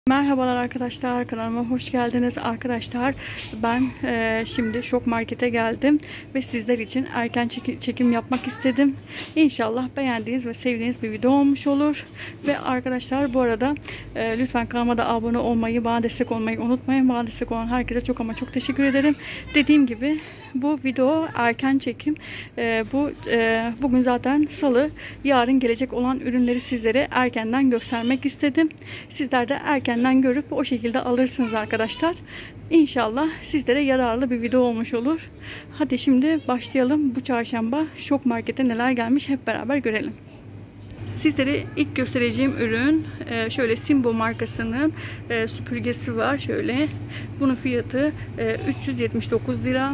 Merhabalar arkadaşlar, kanalıma hoş geldiniz arkadaşlar. Ben şimdi Şok Market'e geldim ve sizler için erken çekim yapmak istedim. İnşallah beğendiğiniz ve sevdiğiniz bir video olmuş olur. Ve arkadaşlar bu arada lütfen kanalıma da abone olmayı, bana destek olmayı unutmayın. Bana destek olan herkese çok ama çok teşekkür ederim. Dediğim gibi bu video erken çekim. Bugün zaten salı, yarın gelecek olan ürünleri sizlere erkenden göstermek istedim. Sizler de erkenden görüp o şekilde alırsınız arkadaşlar. İnşallah sizlere yararlı bir video olmuş olur. Hadi şimdi başlayalım. Bu çarşamba Şok Market'e neler gelmiş hep beraber görelim. Sizlere ilk göstereceğim ürün şöyle Simbo markasının süpürgesi var. Şöyle bunun fiyatı 379 lira.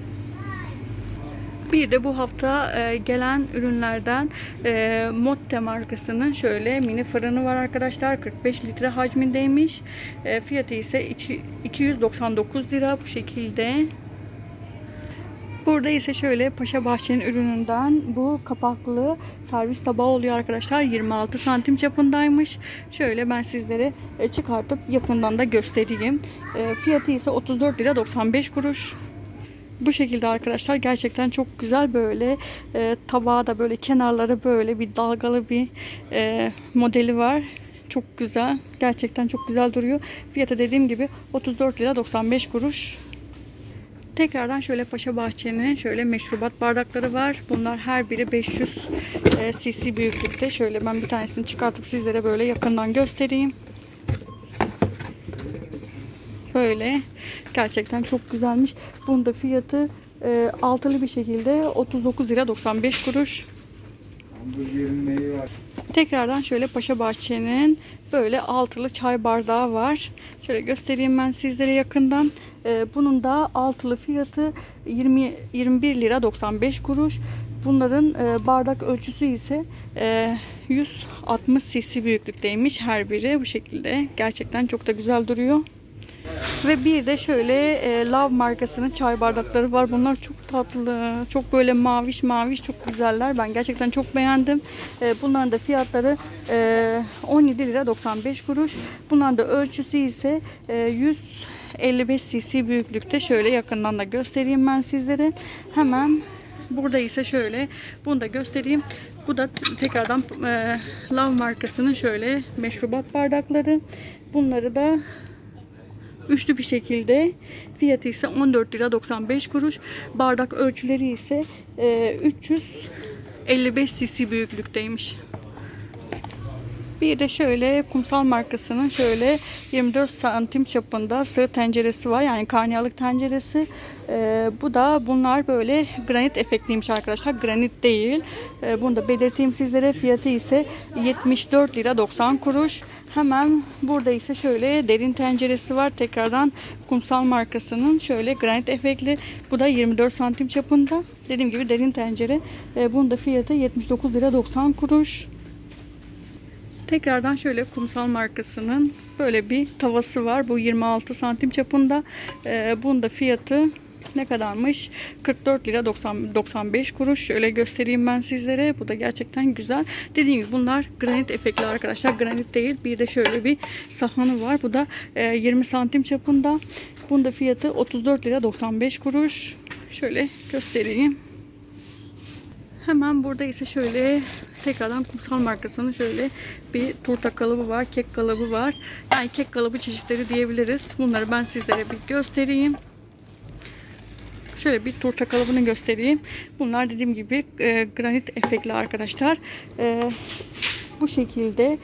Bir de bu hafta gelen ürünlerden Motte markasının şöyle mini fırını var arkadaşlar. 45 litre hacmindeymiş. Fiyatı ise 299 lira bu şekilde. Burada ise şöyle Paşa Bahçe'nin ürününden bu kapaklı servis tabağı oluyor arkadaşlar. 26 santim çapındaymış. Şöyle ben sizlere çıkartıp yakından da göstereyim. Fiyatı ise 34 lira 95 kuruş. Bu şekilde arkadaşlar, gerçekten çok güzel böyle tabağı da böyle kenarları böyle bir dalgalı bir modeli var. Çok güzel. Gerçekten çok güzel duruyor. Fiyatı dediğim gibi 34 lira 95 kuruş. Tekrardan şöyle Paşa Bahçe'nin şöyle meşrubat bardakları var. Bunlar her biri 500 cc büyüklükte. Şöyle ben bir tanesini çıkartıp sizlere böyle yakından göstereyim. Böyle gerçekten çok güzelmiş. Bunun da fiyatı altılı bir şekilde 39 lira 95 kuruş. Tekrardan şöyle Paşa Bahçe'nin böyle altılı çay bardağı var. Şöyle göstereyim ben sizlere yakından. Bunun da altılı fiyatı 21 lira 95 kuruş. Bunların bardak ölçüsü ise 160 cc büyüklükteymiş her biri bu şekilde. Gerçekten çok da güzel duruyor. Ve bir de şöyle Love markasının çay bardakları var. Bunlar çok tatlı. Çok böyle maviş maviş, çok güzeller. Ben gerçekten çok beğendim. Bunların da fiyatları 17 lira 95 kuruş. Bunların da ölçüsü ise 155 cc büyüklükte. Şöyle yakından da göstereyim ben sizlere. Hemen burada ise şöyle bunu da göstereyim. Bu da tekrardan Love markasının şöyle meşrubat bardakları. Bunları da üçlü bir şekilde, fiyatı ise 14 lira 95 kuruş. Bardak ölçüleri ise 355 cc büyüklükteymiş. Bir de şöyle Kumsal markasının şöyle 24 santim çapında sığ tenceresi var. Yani karnıyarık tenceresi. Bu da bunlar böyle granit efektliymiş arkadaşlar. Granit değil. Bunu da belirteyim sizlere. Fiyatı ise 74 lira 90 kuruş. Hemen burada ise şöyle derin tenceresi var. Tekrardan Kumsal markasının şöyle granit efektli. Bu da 24 santim çapında. Dediğim gibi derin tencere. Bunun da fiyatı 79 lira 90 kuruş. Tekrardan şöyle Kumsal markasının böyle bir tavası var. Bu 26 santim çapında. Bunun da fiyatı ne kadarmış? 44 lira 95 kuruş. Şöyle göstereyim ben sizlere. Bu da gerçekten güzel. Dediğim gibi bunlar granit efektli arkadaşlar. Granit değil. Bir de şöyle bir sahanı var. Bu da 20 santim çapında. Bunun da fiyatı 34 lira 95 kuruş. Şöyle göstereyim. Hemen burada ise şöyle tekrardan Kumsal markasının şöyle bir turta kalıbı var, kek kalıbı var. Yani kek kalıbı çeşitleri diyebiliriz. Bunları ben sizlere bir göstereyim. Şöyle bir turta kalıbını göstereyim. Bunlar dediğim gibi granit efektli arkadaşlar. Bu şekilde.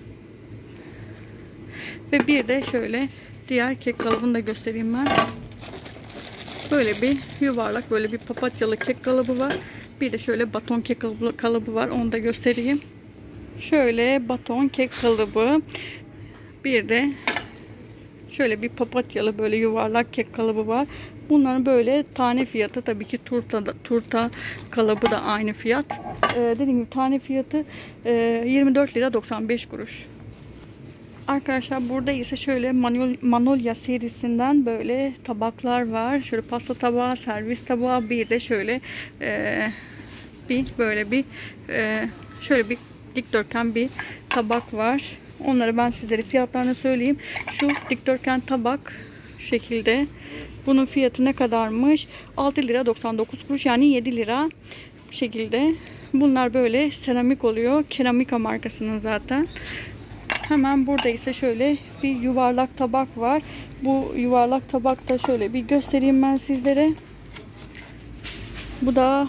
Ve bir de şöyle diğer kek kalıbını da göstereyim ben. Böyle bir yuvarlak, böyle bir papatyalı kek kalıbı var. Bir de şöyle baton kek kalıbı var. Onu da göstereyim. Şöyle baton kek kalıbı. Bir de şöyle bir papatyalı böyle yuvarlak kek kalıbı var. Bunların böyle tane fiyatı, tabii ki turta kalıbı da aynı fiyat. Dediğim gibi tane fiyatı 24 lira 95 kuruş. Arkadaşlar burada ise şöyle Manolya serisinden böyle tabaklar var. Şöyle pasta tabağı, servis tabağı, bir de şöyle şöyle bir dikdörtgen bir tabak var. Onları ben sizlere fiyatlarını söyleyeyim. Şu dikdörtgen tabak şekilde. Bunun fiyatı ne kadarmış? 6 lira 99 kuruş, yani 7 lira bu şekilde. Bunlar böyle seramik oluyor. Keramika markasının zaten. Hemen burada ise şöyle bir yuvarlak tabak var. Bu yuvarlak tabakta şöyle bir göstereyim ben sizlere. Bu da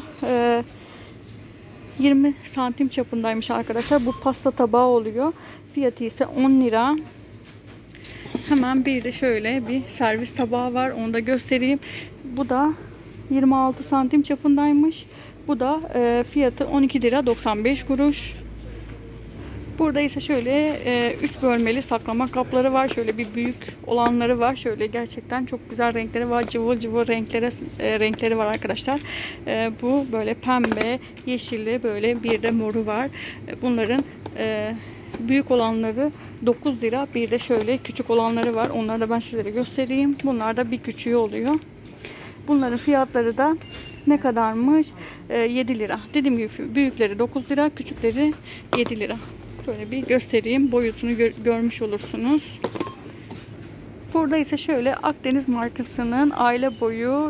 20 santim çapındaymış arkadaşlar. Bu pasta tabağı oluyor. Fiyatı ise 10 lira. Hemen bir de şöyle bir servis tabağı var. Onu da göstereyim. Bu da 26 santim çapındaymış. Bu da fiyatı 12 lira 95 kuruş. Burada ise şöyle 3 bölmeli saklama kapları var. Şöyle bir büyük olanları var. Şöyle gerçekten çok güzel renkleri var. Cıvıl cıvıl renkleri var arkadaşlar. Bu böyle pembe, yeşilli, böyle bir de moru var. Bunların büyük olanları 9 lira. Bir de şöyle küçük olanları var. Onları da ben sizlere göstereyim. Bunlar da bir küçüğü oluyor. Bunların fiyatları da ne kadarmış? 7 lira. Dediğim gibi büyükleri 9 lira, küçükleri 7 lira. Böyle bir göstereyim. Boyutunu görmüş olursunuz. Burada ise şöyle Akdeniz markasının aile boyu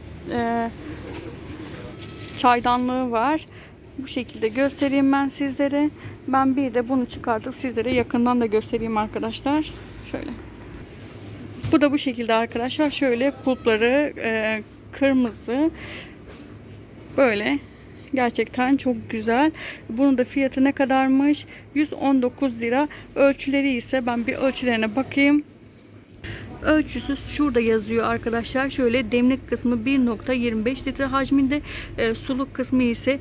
çaydanlığı var. Bu şekilde göstereyim ben sizlere. Ben bir de bunu çıkartıp sizlere yakından da göstereyim arkadaşlar. Şöyle. Bu da bu şekilde arkadaşlar. Şöyle kulpları kırmızı. Böyle. Gerçekten çok güzel. Bunun da fiyatı ne kadarmış? 119 lira. Ölçüleri ise ben bir ölçülerine bakayım. Ölçüsü şurada yazıyor arkadaşlar. Şöyle demlik kısmı 1.25 litre hacminde. Suluk kısmı ise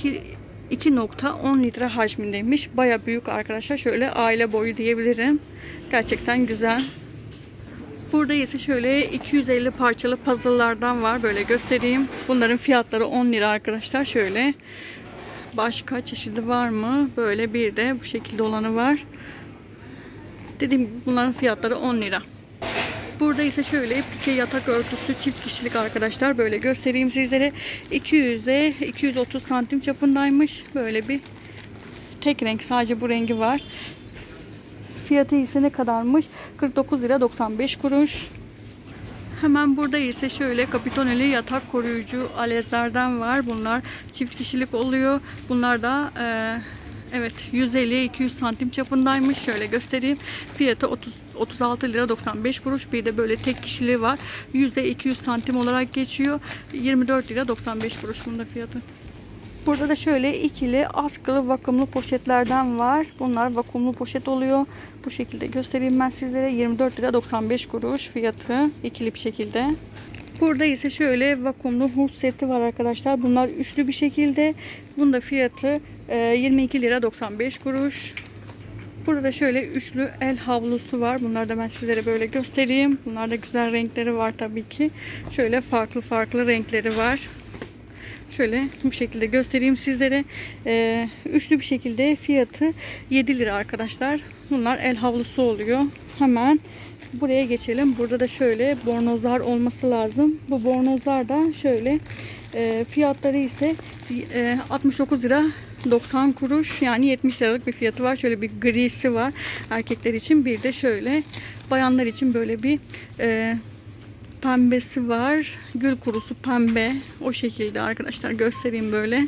2.10 litre hacmindeymiş. Baya büyük arkadaşlar. Şöyle aile boyu diyebilirim. Gerçekten güzel. Burada ise şöyle 250 parçalı puzzle'lardan var. Böyle göstereyim. Bunların fiyatları 10 lira arkadaşlar. Şöyle başka çeşidi var mı? Böyle bir de bu şekilde olanı var. Dediğim gibi bunların fiyatları 10 lira. Burada ise şöyle pike yatak örtüsü çift kişilik arkadaşlar. Böyle göstereyim sizlere. 200'e 230 santim çapındaymış. Böyle bir tek renk, sadece bu rengi var. Fiyatı ise ne kadarmış? 49 lira 95 kuruş. Hemen burada ise şöyle kapitoneli yatak koruyucu alezlerden var. Bunlar çift kişilik oluyor. Bunlar da evet 150-200 santim çapındaymış. Şöyle göstereyim. Fiyatı 36 lira 95 kuruş. Bir de böyle tek kişiliği var. 100'e 200 santim olarak geçiyor. 24 lira 95 kuruş bunda fiyatı. Burada da şöyle ikili askılı vakumlu poşetlerden var. Bunlar vakumlu poşet oluyor. Bu şekilde göstereyim ben sizlere. 24 lira 95 kuruş fiyatı. İkili bir şekilde. Burada ise şöyle vakumlu huş seti var arkadaşlar. Bunlar üçlü bir şekilde. Bunun da fiyatı 22 lira 95 kuruş. Burada da şöyle üçlü el havlusu var. Bunları da ben sizlere böyle göstereyim. Bunlar da güzel renkleri var tabii ki. Şöyle farklı farklı renkleri var. Şöyle bu şekilde göstereyim sizlere. Üçlü bir şekilde fiyatı 7 lira arkadaşlar. Bunlar el havlusu oluyor. Hemen buraya geçelim. Burada da şöyle bornozlar olması lazım. Bu bornozlar da şöyle fiyatları ise 69 lira 90 kuruş, yani 70 liralık bir fiyatı var. Şöyle bir grisi var erkekler için. Bir de şöyle bayanlar için böyle bir pembesi var. Gül kurusu pembe. O şekilde arkadaşlar göstereyim böyle.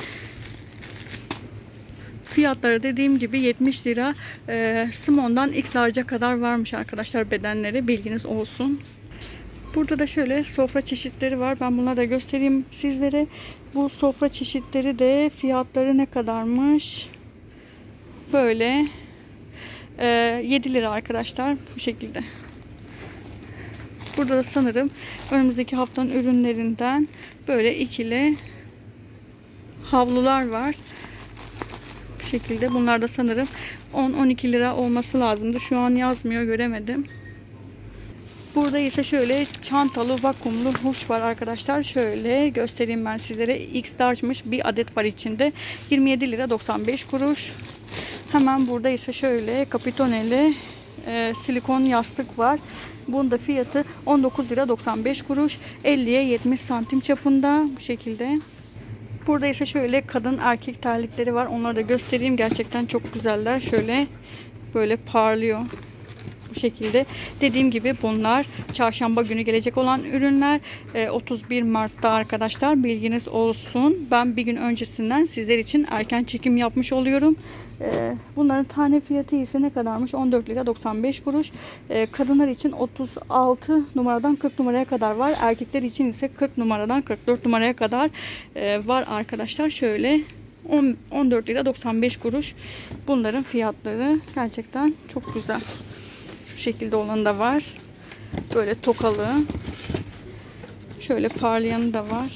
Fiyatları dediğim gibi 70 lira. Smon'dan X large'a kadar varmış arkadaşlar bedenleri. Bilginiz olsun. Burada da şöyle sofra çeşitleri var. Ben bunları da göstereyim sizlere. Bu sofra çeşitleri de fiyatları ne kadarmış? Böyle 7 lira arkadaşlar. Bu şekilde. Burada da sanırım önümüzdeki haftanın ürünlerinden böyle ikili havlular var. Bu şekilde. Bunlar da sanırım 10-12 lira olması lazımdı. Şu an yazmıyor, göremedim. Burada ise şöyle çantalı vakumlu huş var arkadaşlar. Şöyle göstereyim ben sizlere. X large'mış, bir adet var içinde. 27 lira 95 kuruş. Hemen burada ise şöyle kapitoneli silikon yastık var. Bunun da fiyatı 19 lira 95 kuruş. 50'ye 70 santim çapında bu şekilde. Burada ise şöyle kadın erkek terlikleri var. Onları da göstereyim. Gerçekten çok güzeller. Şöyle böyle parlıyor. Bu şekilde. Dediğim gibi bunlar çarşamba günü gelecek olan ürünler. 31 Mart'ta arkadaşlar, bilginiz olsun. Ben bir gün öncesinden sizler için erken çekim yapmış oluyorum. Bunların tane fiyatı ise ne kadarmış? 14 lira 95 kuruş. Kadınlar için 36 numaradan 40 numaraya kadar var. Erkekler için ise 40 numaradan 44 numaraya kadar var arkadaşlar. Şöyle 14 lira 95 kuruş. Bunların fiyatları gerçekten çok güzel. Şu şekilde olanı da var. Böyle tokalı. Şöyle parlayanı da var.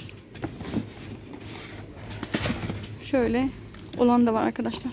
Şöyle olan da var arkadaşlar.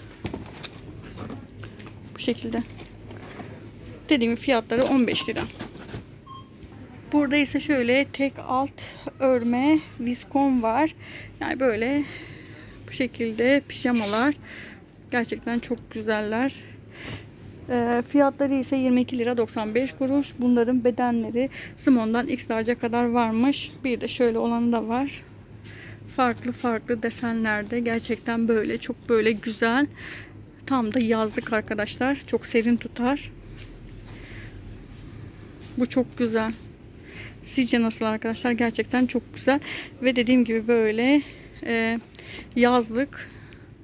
Bu şekilde. Dediğim fiyatları 15 lira. Burada ise şöyle tek alt örme viskon var. Yani böyle bu şekilde pijamalar. Gerçekten çok güzeller. Fiyatları ise 22 lira 95 kuruş. Bunların bedenleri Simone'dan X large'a kadar varmış. Bir de şöyle olanı da var. Farklı farklı desenlerde. Gerçekten böyle çok böyle güzel. Tam da yazlık arkadaşlar. Çok serin tutar. Bu çok güzel. Sizce nasıl arkadaşlar? Gerçekten çok güzel. Ve dediğim gibi böyle yazlık.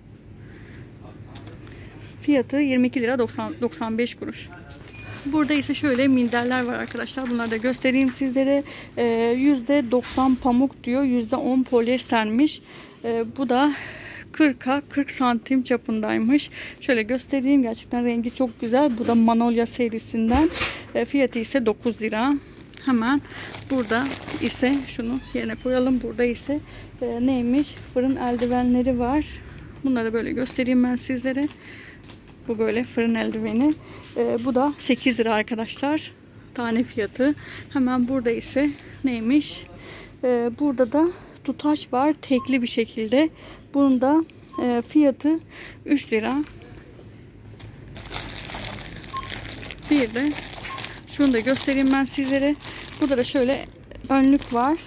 Fiyatı 22 lira 95 kuruş. Burada ise şöyle minderler var arkadaşlar. Bunları da göstereyim sizlere. %90 pamuk diyor. %10 polyestermiş. Bu da 40'a 40 santim çapındaymış. Şöyle göstereyim. Gerçekten rengi çok güzel. Bu da Manolya serisinden. Fiyatı ise 9 lira. Hemen burada ise şunu yerine koyalım. Burada ise neymiş? Fırın eldivenleri var. Bunları böyle göstereyim ben sizlere. Bu böyle fırın eldiveni. Bu da 8 lira arkadaşlar. Tane fiyatı. Hemen burada ise neymiş? Burada da tutaş var. Tekli bir şekilde. Bunun da fiyatı 3 lira. Bir de şunu da göstereyim ben sizlere. Burada da şöyle önlük var.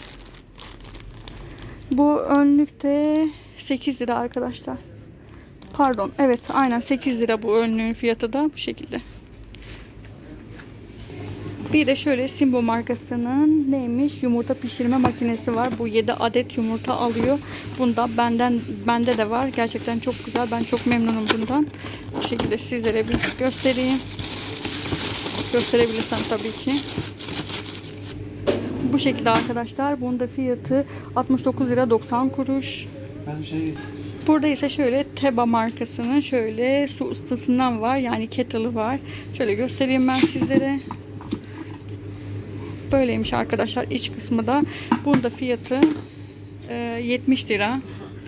Bu önlük de 8 lira arkadaşlar. Pardon. Evet. Aynen 8 lira bu önlüğün fiyatı da bu şekilde. Bir de şöyle Simbo markasının neymiş? Yumurta pişirme makinesi var. Bu 7 adet yumurta alıyor. Bunda bende de var. Gerçekten çok güzel. Ben çok memnunum bundan. Bu şekilde sizlere bir göstereyim. Gösterebilirsem tabii ki. Bu şekilde arkadaşlar. Bunun da fiyatı 69 lira 90 kuruş. Burada ise şöyle Teba markasının şöyle su ısıtısından var. Yani kettle'ı var. Şöyle göstereyim ben sizlere. Böyleymiş arkadaşlar iç kısmı da. Bunun da fiyatı 70 lira.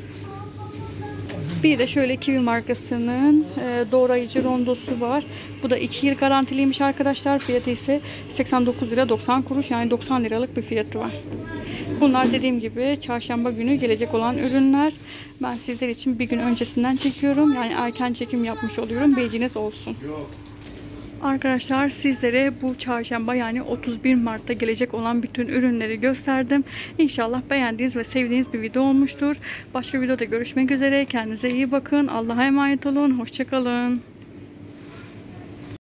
Bir de şöyle Kiwi markasının doğrayıcı rondosu var. Bu da 2 yıl garantiliymiş arkadaşlar. Fiyatı ise 89 lira 90 kuruş. Yani 90 liralık bir fiyatı var. Bunlar dediğim gibi çarşamba günü gelecek olan ürünler. Ben sizler için bir gün öncesinden çekiyorum. Yani erken çekim yapmış oluyorum. Bilginiz olsun. Arkadaşlar sizlere bu çarşamba yani 31 Mart'ta gelecek olan bütün ürünleri gösterdim. İnşallah beğendiğiniz ve sevdiğiniz bir video olmuştur. Başka videoda görüşmek üzere. Kendinize iyi bakın. Allah'a emanet olun. Hoşça kalın.